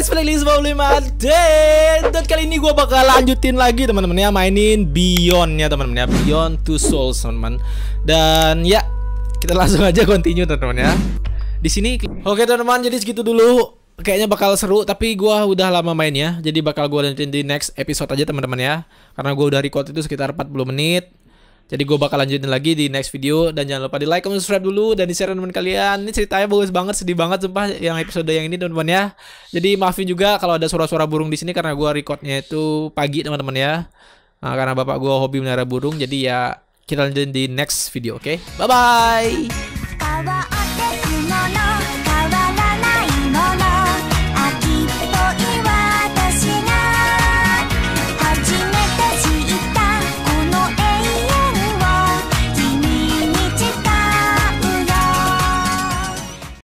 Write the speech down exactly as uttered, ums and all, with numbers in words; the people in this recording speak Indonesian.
guys, balik lagi sama lima update. Dan kali ini gue bakal lanjutin lagi teman-teman ya, mainin Beyond ya teman-teman ya, Beyond Two Souls teman-teman. Dan ya, kita langsung aja continue teman-teman ya. Di sini, oke teman-teman, jadi segitu dulu. Kayaknya bakal seru, tapi gue udah lama main ya. Jadi bakal gue lanjutin di next episode aja teman-teman ya. Karena gue udah record itu sekitar empat puluh menit. Jadi gue bakal lanjutin lagi di next video. Dan jangan lupa di like, comment, subscribe dulu. Dan di share teman kalian. Ini ceritanya bagus banget, sedih banget sumpah yang episode yang ini teman-teman ya. Jadi maafin juga kalau ada suara-suara burung di sini. Karena gue recordnya itu pagi teman-teman ya. Nah, karena bapak gue hobi melihara burung. Jadi ya kita lanjutin di next video, oke? Okay? Bye-bye!